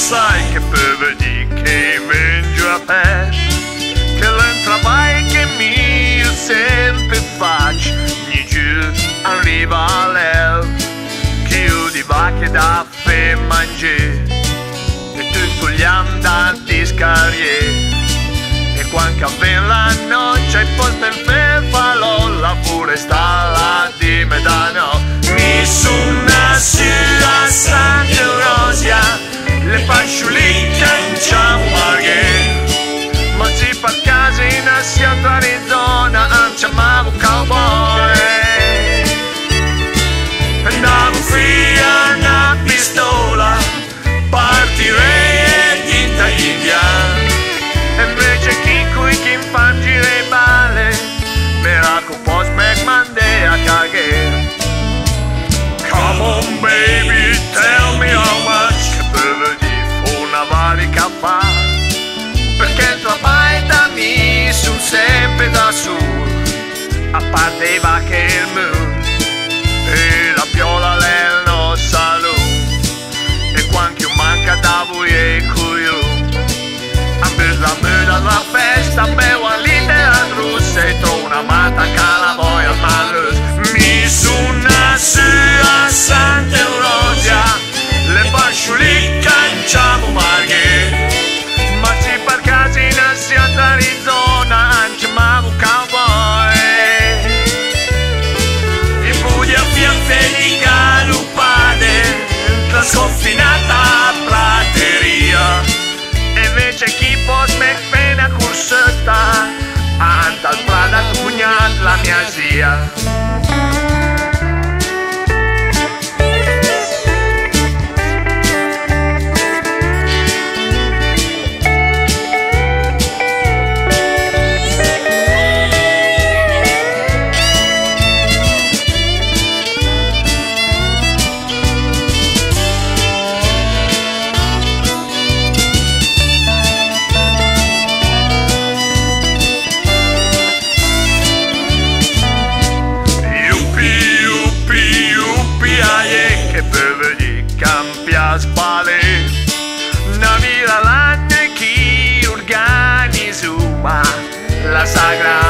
sai che per dire che vengo a te, che l'entravai che mi sempre faccio, ogni giorno arriva l'el, che io di vacche da fe mangiare, e tu togliamo da discariere, e quando avviene la notte, poi per fer falò la foresta la di medano. Mi sono su a Saint Eurosia, le fasciuliche in ciammarghe, ma si per casa in Asia Arizona, non chiamavo cowboy. Andavo via una pistola, partirei ed India, e invece chi qui che fa girare balle, miracle post me mandei a cagare. Come on baby, tell me how much, che per di una valica fa, perché trapai da mi sono sempre da solo, a parte i vacche e il moon, e la piola del nostro salone, e quando manca da voi e cuio, a me la moda la festa, bevo all'intera russa e trovo una mata che la voglio malus. Mi sono su a Saint Eurosia, le fasciuliche in ciammarghe, ma si per casa in Asia Arizona, non chiamavo cowboy. I budi a fianco di galupade, la sconfinata prateria, e invece chi può smettere una cursetta, anta al prada cugnat la mia zia. Spale, una vira l'anno chi organizza la sagra